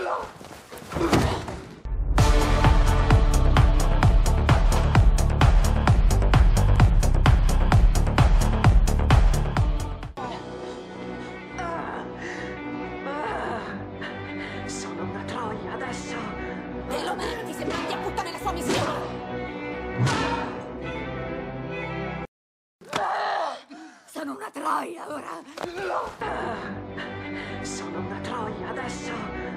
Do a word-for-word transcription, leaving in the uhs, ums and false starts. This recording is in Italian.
Sono una troia adesso. Te lo meriti se mandi a puttane la sua missione. Sono una troia ora. Sono una troia adesso.